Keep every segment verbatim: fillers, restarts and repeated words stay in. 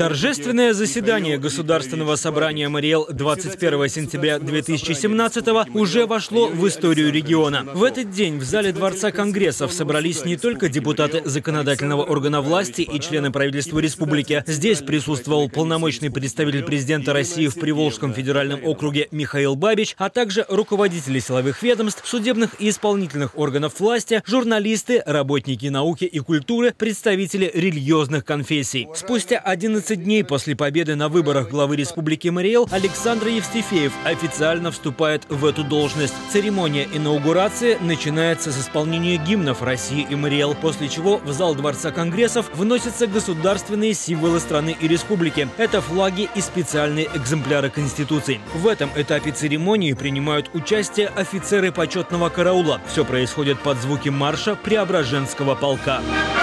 Торжественное заседание Государственного собрания Мариэл двадцать первого сентября две тысячи семнадцатого уже вошло в историю региона. В этот день в зале Дворца Конгрессов собрались не только депутаты законодательного органа власти и члены правительства республики. Здесь присутствовал полномочный представитель президента России в Приволжском федеральном округе Михаил Бабич, а также руководители силовых ведомств, судебных и исполнительных органов власти, журналисты, работники науки и культуры, представители религиозных конфессий. Спустя одиннадцать дней после победы на выборах главы Республики Мариэл Александр Евстифеев официально вступает в эту должность. Церемония инаугурации начинается с исполнения гимнов России и Мариэл, после чего в зал Дворца Конгрессов вносятся государственные символы страны и республики. Это флаги и специальные экземпляры Конституции. В этом этапе церемонии принимают участие офицеры почетного караула. Все происходит под звуки марша Преображенского полка.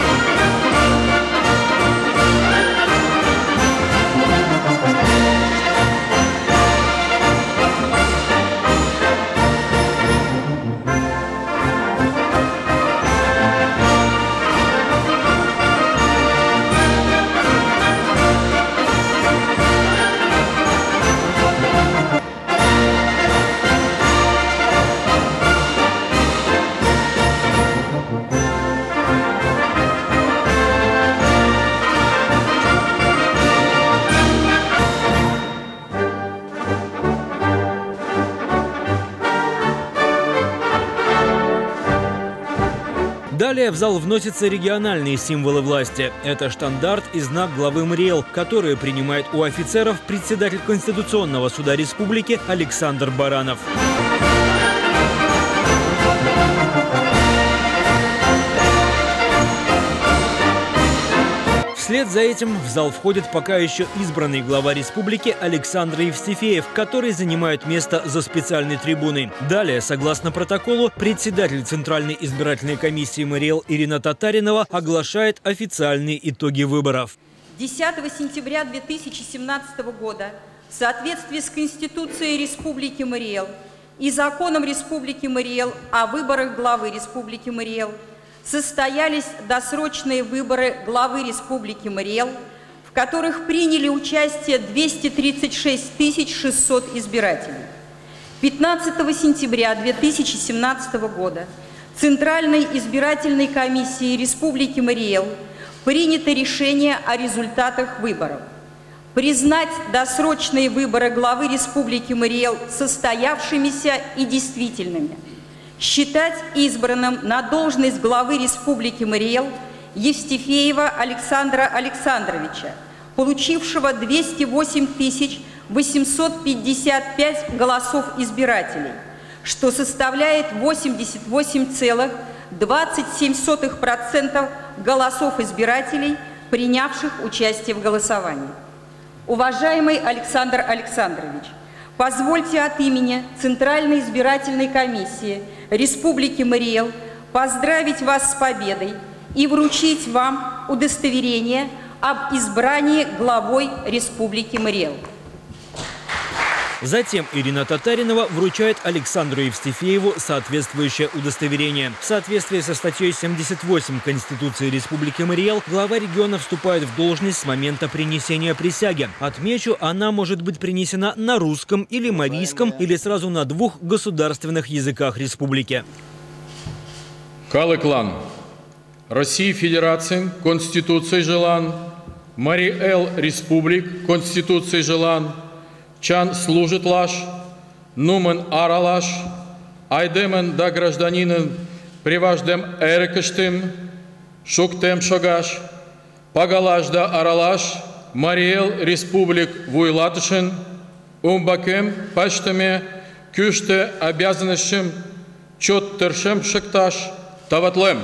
Далее в зал вносятся региональные символы власти. Это штандарт и знак главы Мариэл, которые принимает у офицеров председатель Конституционного суда республики Александр Баранов. Вслед за этим в зал входит пока еще избранный глава республики Александр Евстифеев, который занимает место за специальной трибуной. Далее, согласно протоколу, председатель Центральной избирательной комиссии Мариэл Ирина Татаринова оглашает официальные итоги выборов. десятого сентября две тысячи семнадцатого года в соответствии с Конституцией Республики Мариэл и Законом Республики Мариэл о выборах главы Республики Мариэл состоялись досрочные выборы главы Республики Мариэл, в которых приняли участие двести тридцать шесть тысяч шестьсот избирателей. пятнадцатого сентября две тысячи семнадцатого года Центральной избирательной комиссией Республики Мариэл принято решение о результатах выборов. Признать досрочные выборы главы Республики Мариэл состоявшимися и действительными. Считать избранным на должность главы Республики Мариэл Евстифеева Александра Александровича, получившего двести восемь тысяч восемьсот пятьдесят пять голосов избирателей, что составляет восемьдесят восемь целых двадцать семь сотых процента голосов избирателей, принявших участие в голосовании. Уважаемый Александр Александрович, позвольте от имени Центральной избирательной комиссии Республики Мариэл поздравить вас с победой и вручить вам удостоверение об избрании главой Республики Мариэл. Затем Ирина Татаринова вручает Александру Евстифееву соответствующее удостоверение. В соответствии со статьей семьдесят восемь Конституции Республики Мариэл глава региона вступает в должность с момента принесения присяги. Отмечу, она может быть принесена на русском или марийском, или сразу на двух государственных языках республики. Калыклан. России Федерации Конституции желан. Мариэл Республик Конституции желан. Чан служит лаш, нумен аралаш, айдемен да гражданинен приваждем эрекештим, шуктем шогаш, погалаш да аралаш, Мариэл Республик вуйлатышин, умбакем паштеме кюште обязанностям чот тершем шекташ таватлем.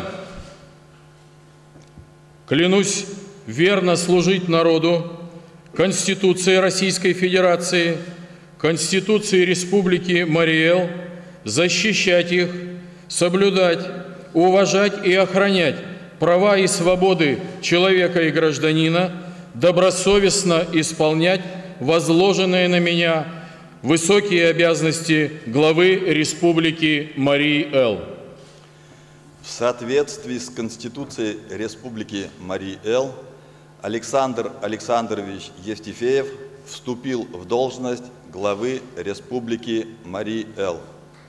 Клянусь верно служить народу, Конституции Российской Федерации, Конституции Республики Мариэл, защищать их, соблюдать, уважать и охранять права и свободы человека и гражданина, добросовестно исполнять возложенные на меня высокие обязанности главы Республики Мариэл. В соответствии с Конституцией Республики Мариэл Александр Александрович Евстифеев вступил в должность главы Республики Мари-Эл.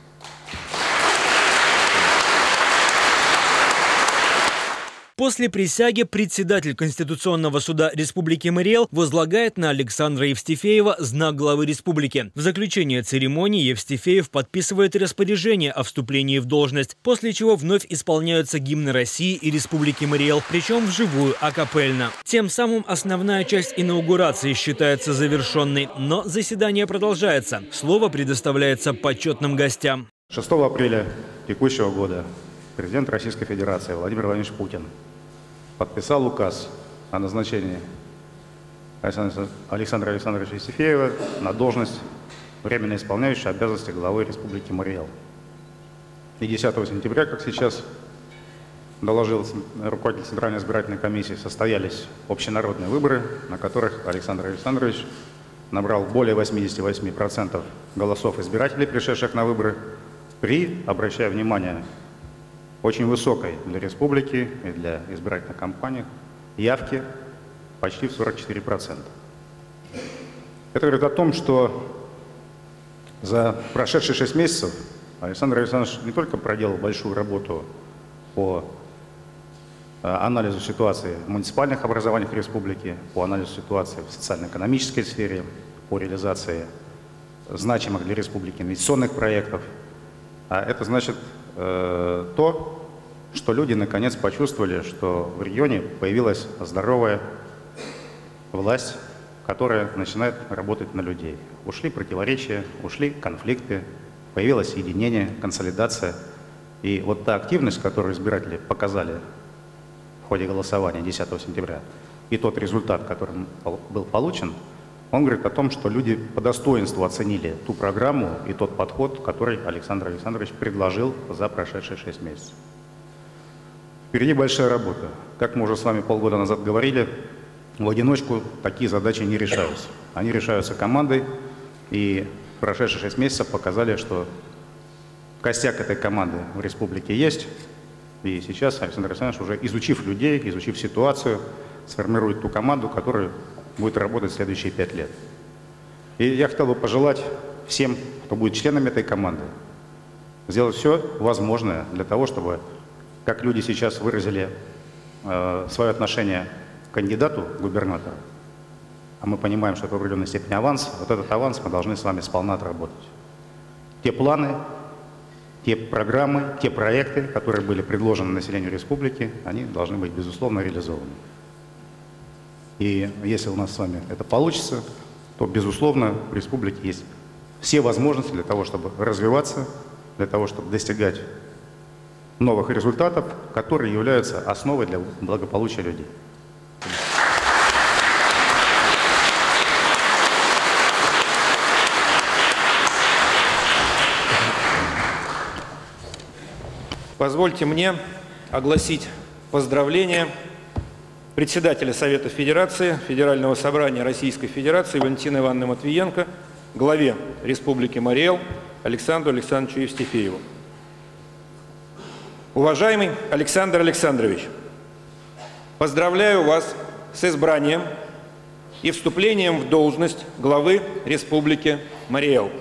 После присяги председатель Конституционного суда Республики Мари-Эл возлагает на Александра Евстифеева знак главы республики. В заключение церемонии Евстифеев подписывает распоряжение о вступлении в должность, после чего вновь исполняются гимны России и Республики Мари-Эл, причем вживую, акапельно. Тем самым основная часть инаугурации считается завершенной, но заседание продолжается. Слово предоставляется почетным гостям. шестого апреля текущего года президент Российской Федерации Владимир Владимирович Путин подписал указ о назначении Александра Александровича Евстифеева на должность, временно исполняющего обязанности главы Республики Мари-Эл. И десятого сентября, как сейчас доложил руководитель Центральной избирательной комиссии, состоялись общенародные выборы, на которых Александр Александрович набрал более восьмидесяти восьми процентов голосов избирателей, пришедших на выборы, при, обращая внимание, очень высокой для республики и для избирательных кампаний явки почти в сорок четыре процента. Это говорит о том, что за прошедшие шесть месяцев Александр Александрович не только проделал большую работу по анализу ситуации в муниципальных образованиях республики, по анализу ситуации в социально-экономической сфере, по реализации значимых для республики инвестиционных проектов, а это значит э, то, что люди наконец почувствовали, что в регионе появилась здоровая власть, которая начинает работать на людей. Ушли противоречия, ушли конфликты, появилось единение, консолидация. И вот та активность, которую избиратели показали в ходе голосования десятого сентября, и тот результат, который был получен, он говорит о том, что люди по достоинству оценили ту программу и тот подход, который Александр Александрович предложил за прошедшие шесть месяцев. Впереди большая работа. Как мы уже с вами полгода назад говорили, в одиночку такие задачи не решаются. Они решаются командой, и прошедшие шесть месяцев показали, что костяк этой команды в республике есть. И сейчас Александр Александрович, уже изучив людей, изучив ситуацию, сформирует ту команду, которая будет работать следующие пять лет. И я хотел бы пожелать всем, кто будет членами этой команды, сделать все возможное для того, чтобы, как люди сейчас выразили э, свое отношение к кандидату губернатора, а мы понимаем, что это в определенной степени аванс, вот этот аванс мы должны с вами сполна отработать. Те планы, те программы, те проекты, которые были предложены населению республики, они должны быть, безусловно, реализованы. И если у нас с вами это получится, то, безусловно, в республике есть все возможности для того, чтобы развиваться, для того, чтобы достигать новых результатов, которые являются основой для благополучия людей. Позвольте мне огласить поздравления председателя Совета Федерации, Федерального собрания Российской Федерации Валентины Ивановны Матвиенко, главе Республики Мари-Эл Александру Александровичу Евстифееву. Уважаемый Александр Александрович, поздравляю вас с избранием и вступлением в должность главы Республики Мари-Эл.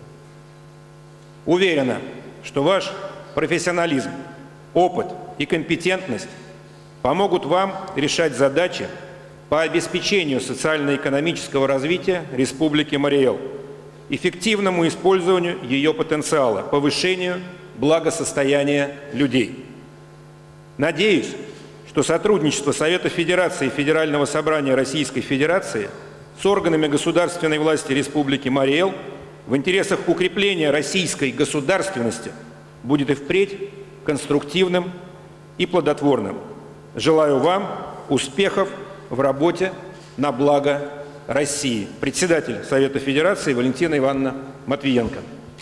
Уверена, что ваш профессионализм, опыт и компетентность помогут вам решать задачи по обеспечению социально-экономического развития Республики Мари-Эл, эффективному использованию ее потенциала, повышению благосостояния людей. Надеюсь, что сотрудничество Совета Федерации и Федерального собрания Российской Федерации с органами государственной власти Республики Мари-Эл в интересах укрепления российской государственности будет и впредь конструктивным и плодотворным. Желаю вам успехов в работе на благо России. Председатель Совета Федерации Валентина Ивановна Матвиенко.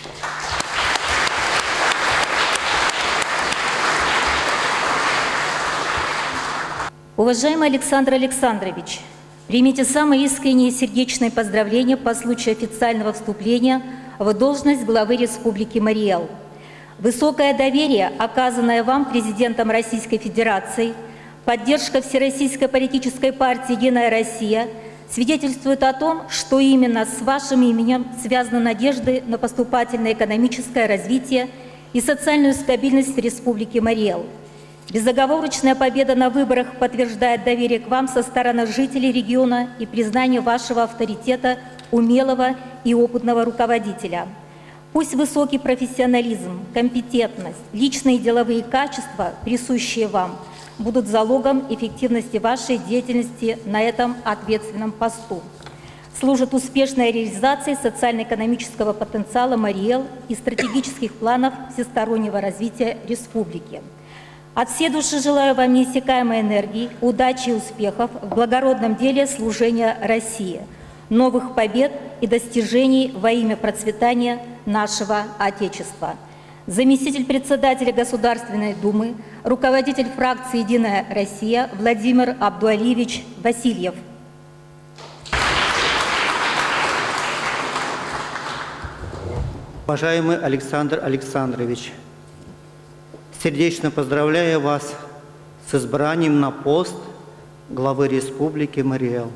Уважаемый Александр Александрович, примите самые искренние и сердечные поздравления по случаю официального вступления в должность главы Республики Мари-Эл. Высокое доверие, оказанное вам президентом Российской Федерации, Поддержка Всероссийской политической партии «Единая Россия» свидетельствует о том, что именно с вашим именем связаны надежды на поступательное экономическое развитие и социальную стабильность в Республике Марий Эл. Безоговорочная победа на выборах подтверждает доверие к вам со стороны жителей региона и признание вашего авторитета умелого и опытного руководителя. Пусть высокий профессионализм, компетентность, личные и деловые качества, присущие вам, будут залогом эффективности вашей деятельности на этом ответственном посту. Служат успешной реализации социально-экономического потенциала Марий Эл и стратегических планов всестороннего развития республики. От всей души желаю вам неиссякаемой энергии, удачи и успехов в благородном деле служения России, новых побед и достижений во имя процветания нашего Отечества. Заместитель председателя Государственной Думы, руководитель фракции «Единая Россия» Владимир Абдуалиевич Васильев. Уважаемый Александр Александрович, сердечно поздравляю вас с избранием на пост главы Республики Марий Эл.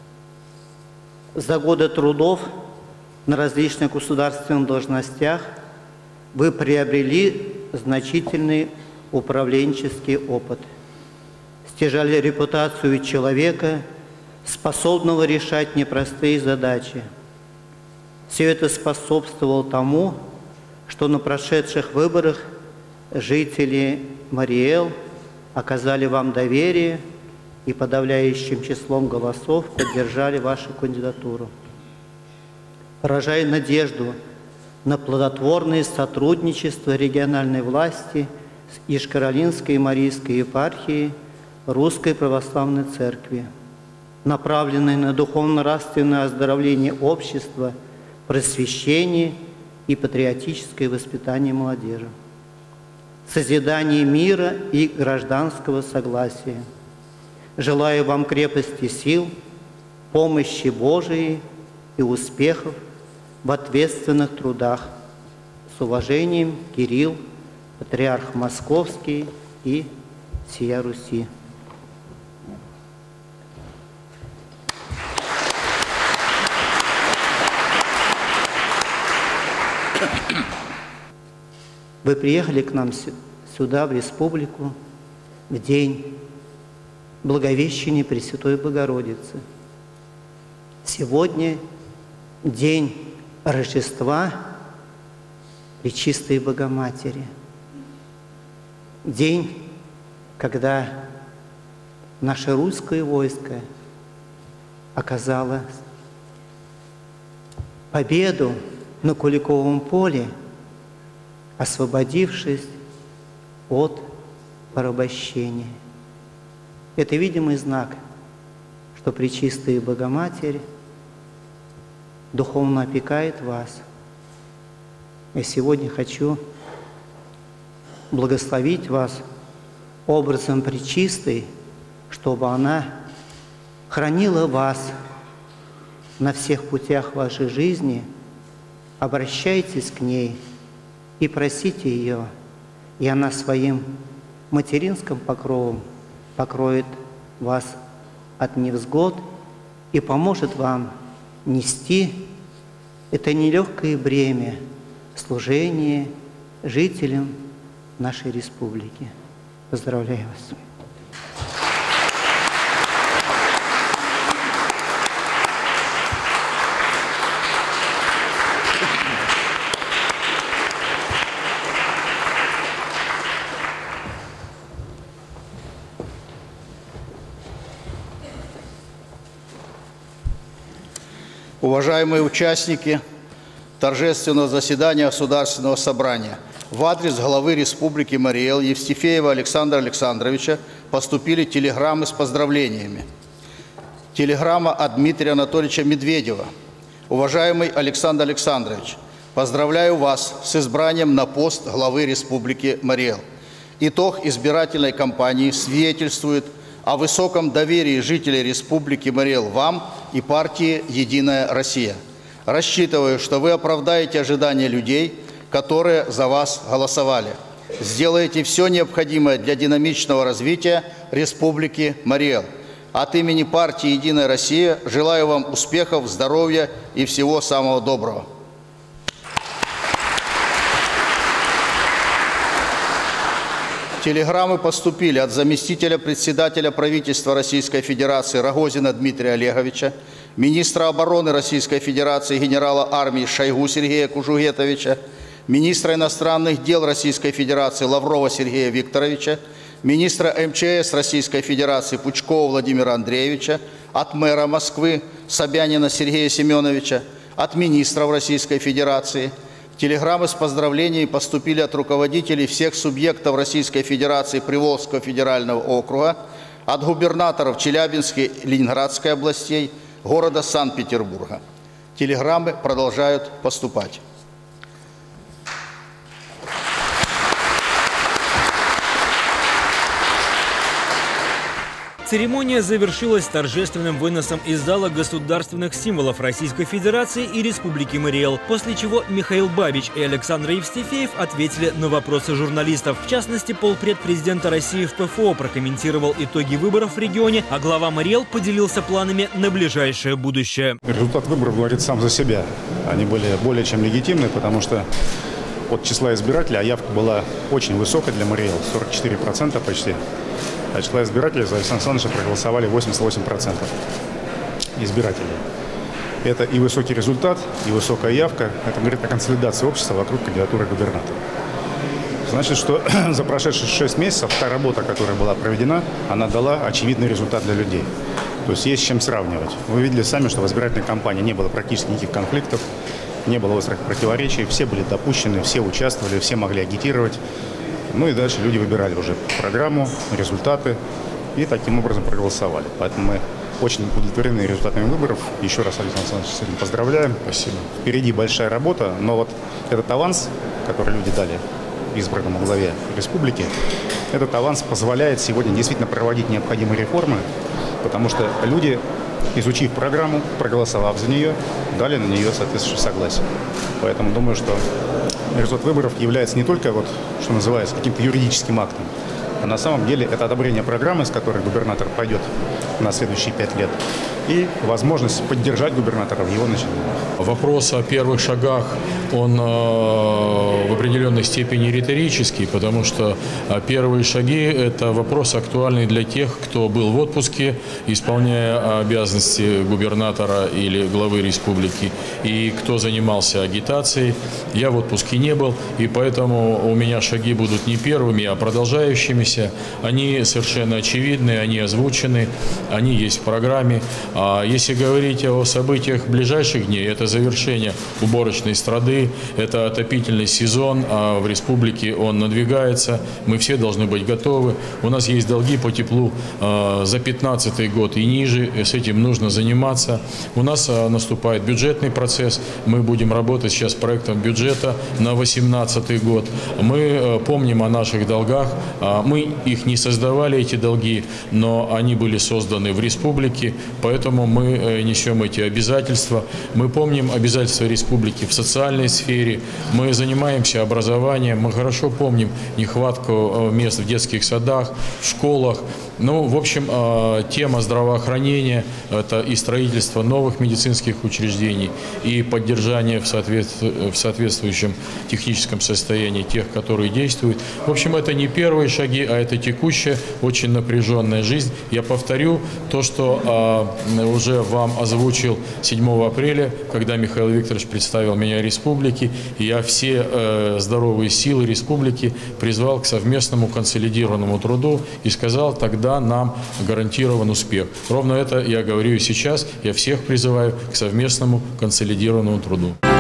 За годы трудов на различных государственных должностях вы приобрели значительный управленческий опыт, стяжали репутацию человека, способного решать непростые задачи. Все это способствовало тому, что на прошедших выборах жители Марий Эл оказали вам доверие и подавляющим числом голосов поддержали вашу кандидатуру. Выражая надежду на плодотворное сотрудничество региональной власти с Ишкар-Олинской и Марийской епархией Русской Православной Церкви, направленной на духовно-нравственное оздоровление общества, просвещение и патриотическое воспитание молодежи, созидание мира и гражданского согласия. Желаю вам крепости сил, помощи Божией и успехов в ответственных трудах. С уважением, Кирилл, патриарх Московский и всея Руси. Вы приехали к нам сюда, в республику, в день Благовещения Пресвятой Богородицы. Сегодня день Рождества Пречистой Богоматери. День, когда наше русское войско оказало победу на Куликовом поле, освободившись от порабощения. Это видимый знак, что Пречистая Богоматерь духовно опекает вас. Я сегодня хочу благословить вас образом Пречистой, чтобы она хранила вас на всех путях вашей жизни. Обращайтесь к ней и просите ее, и она своим материнским покровом покроет вас от невзгод и поможет вам нести это нелегкое бремя служения жителям нашей республики. Поздравляю вас. Уважаемые участники торжественного заседания Государственного собрания, в адрес главы Республики Марий Эл Евстифеева Александра Александровича поступили телеграммы с поздравлениями. Телеграмма от Дмитрия Анатольевича Медведева. Уважаемый Александр Александрович, поздравляю вас с избранием на пост главы Республики Марий Эл. Итог избирательной кампании свидетельствует о высоком доверии жителей Республики Марий Эл вам и партии «Единая Россия». Рассчитываю, что вы оправдаете ожидания людей, которые за вас голосовали. сделаете все необходимое для динамичного развития Республики Марий Эл. От имени партии «Единая Россия» желаю вам успехов, здоровья и всего самого доброго. Телеграммы поступили от заместителя председателя правительства Российской Федерации Рогозина Дмитрия Олеговича, министра обороны Российской Федерации генерала армии Шойгу Сергея Кужугетовича, министра иностранных дел Российской Федерации Лаврова Сергея Викторовича, министра эм че эс Российской Федерации Пучкова Владимира Андреевича, от мэра Москвы Собянина Сергея Семеновича, от министров Российской Федерации. Телеграммы с поздравлениями поступили от руководителей всех субъектов Российской Федерации Приволжского федерального округа, от губернаторов Челябинской и Ленинградской областей, города Санкт-Петербурга. Телеграммы продолжают поступать. Церемония завершилась торжественным выносом из зала государственных символов Российской Федерации и Республики Марий Эл, после чего Михаил Бабич и Александр Евстифеев ответили на вопросы журналистов. В частности, полпред президента России в пэ эф о прокомментировал итоги выборов в регионе, а глава Марий Эл поделился планами на ближайшее будущее. Результат выборов говорит сам за себя. Они были более чем легитимны, потому что от числа избирателей, а явка была очень высокая для Марий Эл, сорок четыре процента почти. А числа избирателей за Александра Александровича проголосовали восемьдесят восемь процентов избирателей. Это и высокий результат, и высокая явка. Это говорит о консолидации общества вокруг кандидатуры губернатора. Значит, что за прошедшие шесть месяцев та работа, которая была проведена, она дала очевидный результат для людей. То есть есть с чем сравнивать. Вы видели сами, что в избирательной кампании не было практически никаких конфликтов, не было острых противоречий, все были допущены, все участвовали, все могли агитировать. Ну и дальше люди выбирали уже программу, результаты и таким образом проголосовали. Поэтому мы очень удовлетворены результатами выборов. Еще раз, Александр Александрович, с этим поздравляем. Спасибо. Впереди большая работа, но вот этот аванс, который люди дали избранному главе республики, этот аванс позволяет сегодня действительно проводить необходимые реформы, потому что люди, изучив программу, проголосовав за нее, дали на нее соответствующее согласие. Поэтому думаю, что результат выборов является не только, вот, что называется, каким-то юридическим актом, а на самом деле это одобрение программы, с которой губернатор пойдет на следующие пять лет, и возможность поддержать губернатора в его начинаниях. Вопрос о первых шагах, он э, в определенной степени риторический, потому что э, первые шаги – это вопрос актуальный для тех, кто был в отпуске, исполняя обязанности губернатора или главы республики, и кто занимался агитацией. Я в отпуске не был, и поэтому у меня шаги будут не первыми, а продолжающимися. Они совершенно очевидны, они озвучены, они есть в программе. А если говорить о событиях ближайших дней, это завершение уборочной страды, это отопительный сезон, а в республике он надвигается, мы все должны быть готовы. У нас есть долги по теплу а, за пятнадцатый год и ниже, с этим нужно заниматься. У нас а, наступает бюджетный процесс, мы будем работать сейчас с проектом бюджета на восемнадцатый год. Мы а, помним о наших долгах, а, мы их не создавали, эти долги, но они были созданы в республике, поэтому Поэтому мы несем эти обязательства. Мы помним обязательства республики в социальной сфере. Мы занимаемся образованием. Мы хорошо помним нехватку мест в детских садах, в школах. Ну, в общем, тема здравоохранения – это и строительство новых медицинских учреждений, и поддержание в, соответств... в соответствующем техническом состоянии тех, которые действуют. В общем, это не первые шаги, а это текущая, очень напряженная жизнь. Я повторю то, что уже вам озвучил седьмого апреля, когда Михаил Викторович представил меня республике, и я все э, здоровые силы республики призвал к совместному консолидированному труду и сказал, тогда нам гарантирован успех. Ровно это я говорю и сейчас. Я всех призываю к совместному консолидированному труду.